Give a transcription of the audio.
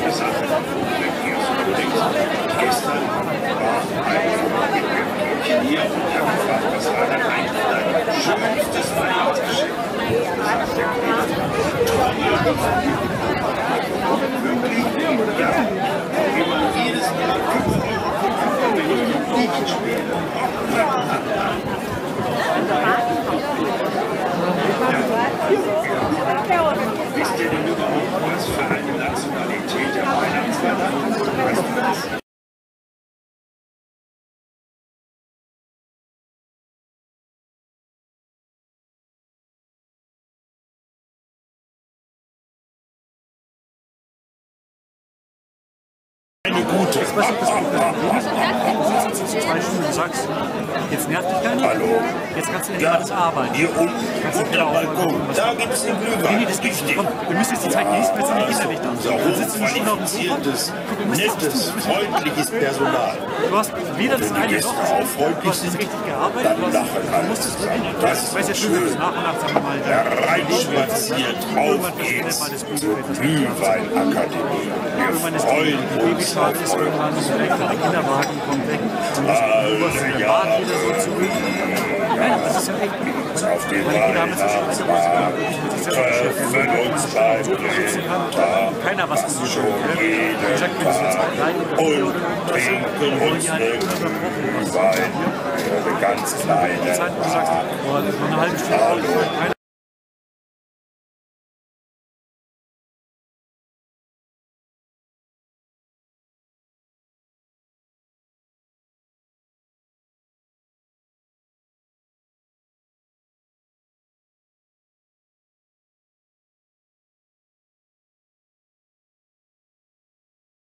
Sache. Gestern war ein hier und habe gefragt, was war denn eigentlich dein schönstes Weihnachtsgeschenk? Wirklich? Ja. Immer jedes Jahr 5 € wenn ich den Liedchen spiele. Wisst ihr denn überhaupt, was für eine Nationalität der Weihnachtsmann hat? Weißt du das? Eine gute. Ich weiß nicht, das Problem ist, du sitzt jetzt 2 Stunden und sagst, jetzt nervt dich keiner. Hallo. Jetzt kannst du endlich mal das arbeiten. Hier unten, unter Balkon, da gibt es den Glühwein. Nee, das geht nicht. Komm, wir müssen jetzt die Zeit genießen, weil sind die Kinder nicht da. Dann sitzt du eine Stunde auf dem Sofa. Nettes, freundliches Personal. Du hast weder das eine noch das andere. Du hast nicht richtig gearbeitet. Du musstest Das weiß ja schön, wenn du es nach und nach, sagen wir mal, hereinspaziert auf geht's zur Glühweinakademie. Wir freuen uns auf ist irgendwann weg, der Kinderwagen kommt weg, du musst in der Bahn wieder so zurück. Nein, das ist ja echt. auf den Meine Kinder haben jetzt schon Alter, wo sie wirklich mit sich selber beschäftigen, wo man so sitzen kann, keiner was von dir will. Wie gesagt, wenn es jetzt 3 oder 4 oder was sind, dann wollen die halt ununterbrochen was. Wein, eine ganz kleine. Die Zeit, wo du sagst, boah, das ist nur eine halbe Stunde, keiner